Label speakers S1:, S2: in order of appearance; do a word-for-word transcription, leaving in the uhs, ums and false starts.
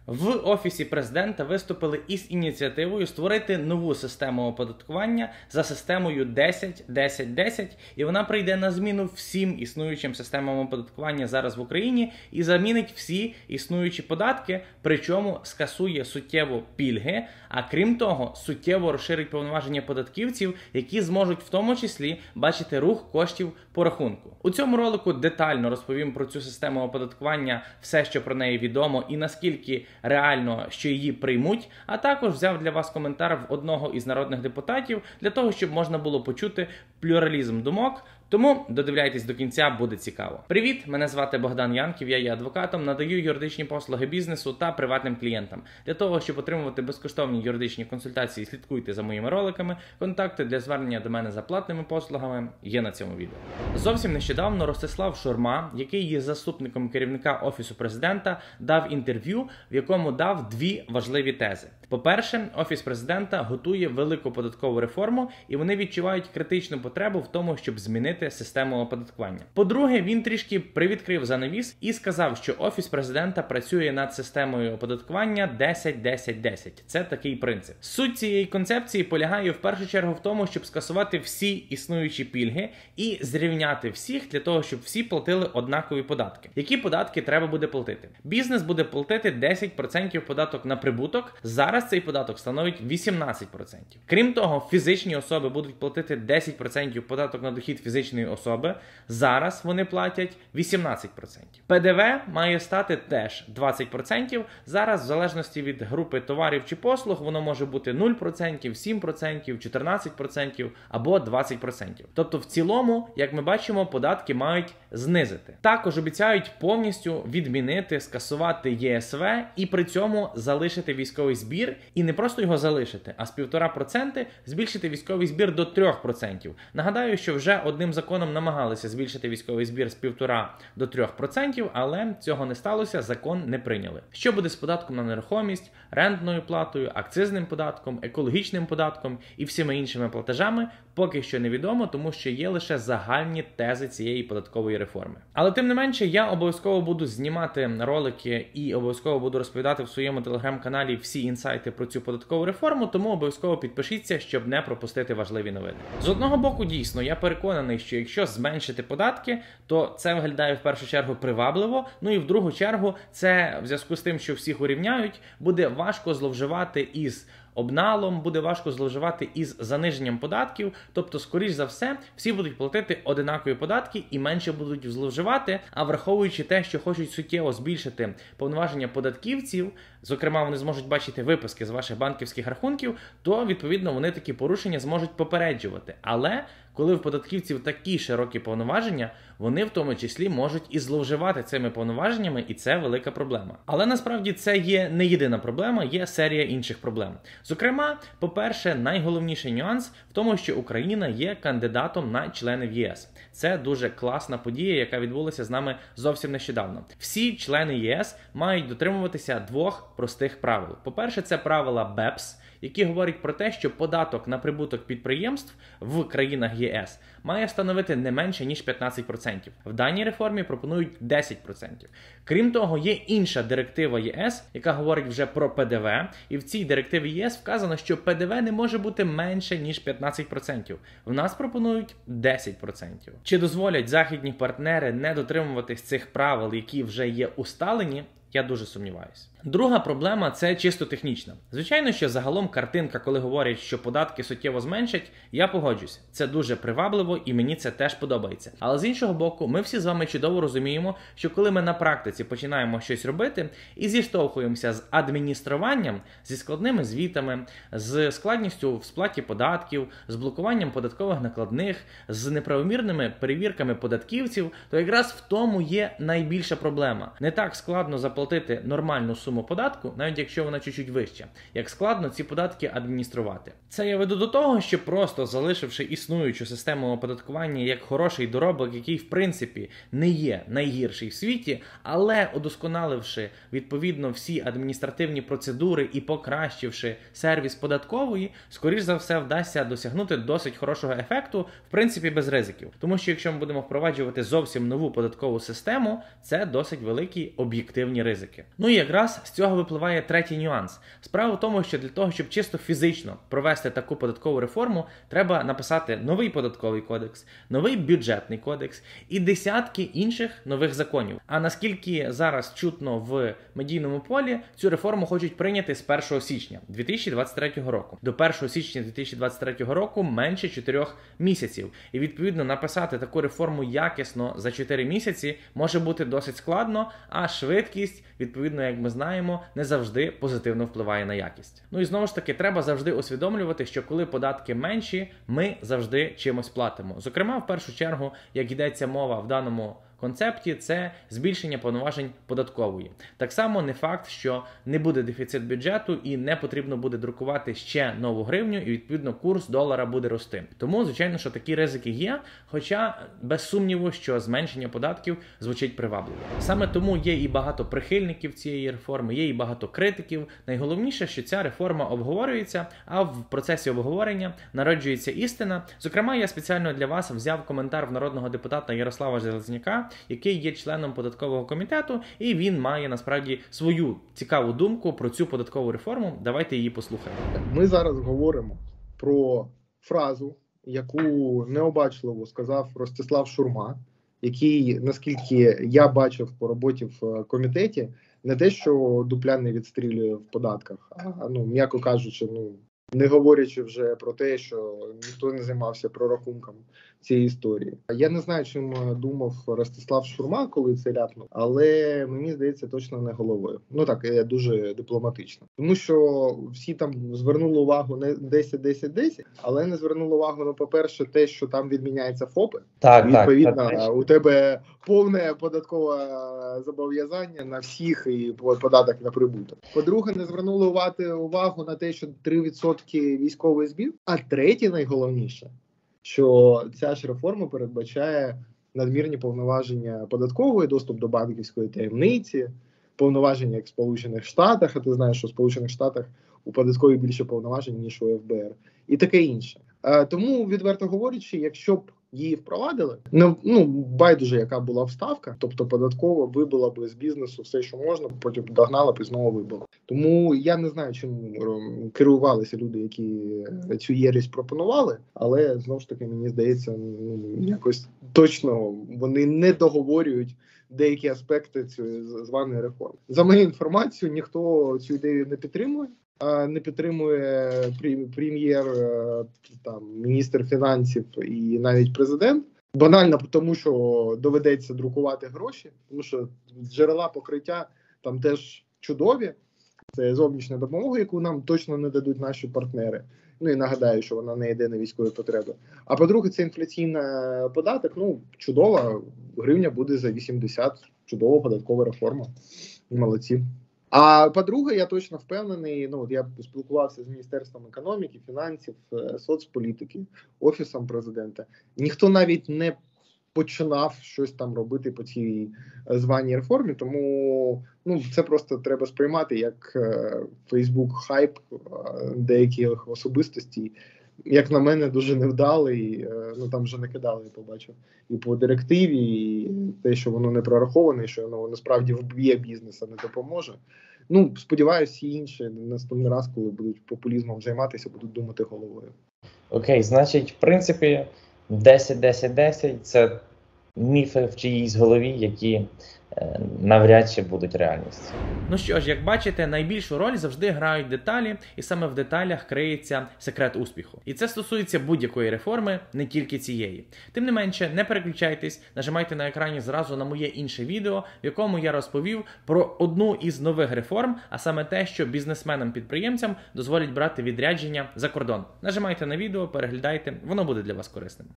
S1: В Офісі Президента виступили із ініціативою створити нову систему оподаткування за системою десять десять десять, і вона прийде на зміну всім існуючим системам оподаткування зараз в Україні і замінить всі існуючі податки, причому скасує суттєво пільги, а крім того, суттєво розширить повноваження податківців, які зможуть в тому числі бачити рух коштів по рахунку. У цьому ролику детально розповім про цю систему оподаткування, все, що про неї відомо і наскільки реально, що її приймуть, а також взяв для вас коментар в одного із народних депутатів, для того, щоб можна було почути плюралізм думок. Тому додивляйтесь до кінця, буде цікаво. Привіт, мене звати Богдан Янків, я є адвокатом, надаю юридичні послуги бізнесу та приватним клієнтам. Для того, щоб отримувати безкоштовні юридичні консультації, слідкуйте за моїми роликами. Контакти для звернення до мене за платними послугами є на цьому відео. Зовсім нещодавно Ростислав Шурма, який є заступником керівника Офісу Президента, дав інтерв'ю, в якому дав дві важливі тези. По-перше, Офіс Президента готує велику податкову реформу, і вони відчувають критичну потребу в тому, щоб змінити систему оподаткування. По-друге, він трішки привідкрив занавіс і сказав, що Офіс Президента працює над системою оподаткування десять десять десять. Це такий принцип. Суть цієї концепції полягає в першу чергу в тому, щоб скасувати всі існуючі пільги і зрівняти всіх для того, щоб всі платили однакові податки. Які податки треба буде платити? Бізнес буде платити десять відсотків податок на прибуток. Зараз цей податок становить вісімнадцять відсотків. Крім того, фізичні особи будуть платити десять відсотків податок на дохід фізичної особи. Зараз вони платять вісімнадцять відсотків. ПДВ має стати теж двадцять відсотків. Зараз, в залежності від групи товарів чи послуг, воно може бути нуль відсотків, сім відсотків, чотирнадцять відсотків або двадцять відсотків. Тобто, в цілому, як ми бачимо, податки мають знизити. Також обіцяють повністю відмінити, скасувати ЄСВ і при цьому залишити військовий збір. І не просто його залишити, а з півтора відсотка збільшити військовий збір до трьох відсотків. Нагадаю, що вже одним законом намагалися збільшити військовий збір з півтора до трьох відсотків, але цього не сталося, закон не прийняли. Що буде з податком на нерухомість, рентною платою, акцизним податком, екологічним податком і всіма іншими платежами, поки що невідомо, тому що є лише загальні тези цієї податкової реформи. Але тим не менше, я обов'язково буду знімати ролики і обов'язково буду розповідати в своєму телеграм-каналі всі інсайти про цю податкову реформу, тому обов'язково підпишіться, щоб не пропустити важливі новини. З одного боку, дійсно, я переконаний, що якщо зменшити податки, то це виглядає в першу чергу привабливо, ну і в другу чергу це в зв'язку з тим, що всіх урівняють, буде важко зловживати із обналом, буде важко зловживати із заниженням податків, тобто, скоріш за все, всі будуть платити одинакові податки і менше будуть зловживати, а враховуючи те, що хочуть суттєво збільшити повноваження податківців, зокрема, вони зможуть бачити виписки з ваших банківських рахунків, то, відповідно, вони такі порушення зможуть попереджувати. Але коли в податківців такі широкі повноваження, вони в тому числі можуть і зловживати цими повноваженнями, і це велика проблема. Але насправді це є не єдина проблема, є серія інших проблем. Зокрема, по-перше, найголовніший нюанс в тому, що Україна є кандидатом на члени в ЄС. Це дуже класна подія, яка відбулася з нами зовсім нещодавно. Всі члени ЄС мають дотримуватися двох простих правил. По-перше, це правила бепс, які говорять про те, що податок на прибуток підприємств в країнах ЄС має становити не менше, ніж п'ятнадцять відсотків. В даній реформі пропонують десять відсотків. Крім того, є інша директива ЄС, яка говорить вже про ПДВ, і в цій директиві ЄС вказано, що ПДВ не може бути менше, ніж п'ятнадцять відсотків. В нас пропонують десять відсотків. Чи дозволять західні партнери не дотримуватись цих правил, які вже є усталені? Я дуже сумніваюся. Друга проблема – це чисто технічна. Звичайно, що загалом картинка, коли говорять, що податки суттєво зменшать, я погоджусь. Це дуже привабливо і мені це теж подобається. Але з іншого боку, ми всі з вами чудово розуміємо, що коли ми на практиці починаємо щось робити і зіштовхуємося з адмініструванням, зі складними звітами, з складністю в сплаті податків, з блокуванням податкових накладних, з неправомірними перевірками податківців, то якраз в тому є найбільша проблема. Не так складно заплатити нормальну суму податку, навіть якщо вона чуть-чуть вища, як складно ці податки адмініструвати. Це я веду до того, що просто залишивши існуючу систему оподаткування як хороший доробок, який в принципі не є найгірший в світі, але удосконаливши відповідно всі адміністративні процедури і покращивши сервіс податкової, скоріш за все вдасться досягнути досить хорошого ефекту, в принципі без ризиків. Тому що якщо ми будемо впроваджувати зовсім нову податкову систему, це досить великі об'єктивні ризики. Ну і якраз нас з цього випливає третій нюанс. Справа в тому, що для того, щоб чисто фізично провести таку податкову реформу, треба написати новий податковий кодекс, новий бюджетний кодекс і десятки інших нових законів. А наскільки зараз чутно в медійному полі, цю реформу хочуть прийняти з першого січня дві тисячі двадцять третього року. До першого січня дві тисячі двадцять третього року менше чотирьох місяців. І відповідно написати таку реформу якісно за чотири місяці може бути досить складно, а швидкість, відповідно, як ми знаємо, не завжди позитивно впливає на якість. Ну і знову ж таки, треба завжди усвідомлювати, що коли податки менші, ми завжди чимось платимо. Зокрема, в першу чергу, як йдеться мова в даному концепті, це збільшення повноважень податкової. Так само не факт, що не буде дефіцит бюджету і не потрібно буде друкувати ще нову гривню, і відповідно курс долара буде рости. Тому, звичайно, що такі ризики є, хоча без сумніву, що зменшення податків звучить привабливо. Саме тому є і багато прихильників цієї реформи, є і багато критиків. Найголовніше, що ця реформа обговорюється, а в процесі обговорення народжується істина. Зокрема, я спеціально для вас взяв коментар в народного депутата Ярослава Железняка, який є членом податкового комітету, і він має насправді свою цікаву думку про цю податкову реформу. Давайте її послухаємо.
S2: Ми зараз говоримо про фразу, яку необачливо сказав Ростислав Шурма, який, наскільки я бачив по роботі в комітеті, не те, що дупля не відстрілює в податках, а, ну, м'яко кажучи, ну, не говорячи вже про те, що ніхто не займався прорахунком цієї історії. Я не знаю, чим думав Ростислав Шурма, коли це ляпнув, але мені здається, точно не головою. Ну так, я дуже дипломатично. Тому що всі там звернули увагу не десять десять десять, але не звернули увагу, ну, по-перше, те, що там відміняється ФОПи.
S3: Так,
S2: відповідно,
S3: так, так.
S2: У тебе повне податкове зобов'язання на всіх і податок на прибуток. По-друге, не звернули увагу на те, що три відсотки військовий збір. А третє, найголовніше, що ця ж реформа передбачає надмірні повноваження податкової, доступ до банківської таємниці, повноваження як в Сполучених Штатах, а ти знаєш, що в Сполучених Штатах у податковій більше повноважень, ніж у еф бе ер, і таке інше. А, тому, відверто говорячи, якщо б її впровадили, ну, ну байдуже, яка була вставка, тобто податкова вибила б з бізнесу все, що можна, потім догнала б і знову вибила. Тому я не знаю, чим керувалися люди, які цю єресь пропонували, але знову ж таки, мені здається, ну, якось точно вони не договорюють деякі аспекти цієї званої реформи. За мою інформацію, ніхто цю ідею не підтримує. Не підтримує прем'єр, там, міністр фінансів і навіть президент. Банально тому, що доведеться друкувати гроші, тому що джерела покриття там теж чудові. Це зовнішня допомога, яку нам точно не дадуть наші партнери. Ну і нагадаю, що вона не йде на військові потреби. А по-друге, це інфляційний податок. Ну, чудова, гривня буде за вісімдесят. Чудова податкова реформа. Молодці. А по-друге, я точно впевнений, ну, я спілкувався з Міністерством економіки, фінансів, соцполітики, Офісом президента. Ніхто навіть не починав щось там робити по цій званій реформі, тому ну, це просто треба сприймати як Фейсбук-хайп деяких особистостей. Як на мене, дуже невдалий, ну там вже накидали, я побачив, і по директиві, і те, що воно не прораховане, що воно насправді вб'є бізнес, а не допоможе. Ну, сподіваюся, всі інші наступний раз, коли будуть популізмом займатися, будуть думати головою.
S3: Окей, значить, в принципі, десять десять десять – це міфи в чиїсь голові, які е, навряд чи будуть реальністю.
S1: Ну що ж, як бачите, найбільшу роль завжди грають деталі, і саме в деталях криється секрет успіху. І це стосується будь-якої реформи, не тільки цієї. Тим не менше, не переключайтесь, нажимайте на екрані зразу на моє інше відео, в якому я розповів про одну із нових реформ, а саме те, що бізнесменам-підприємцям дозволять брати відрядження за кордон. Нажимайте на відео, переглядайте, воно буде для вас корисним.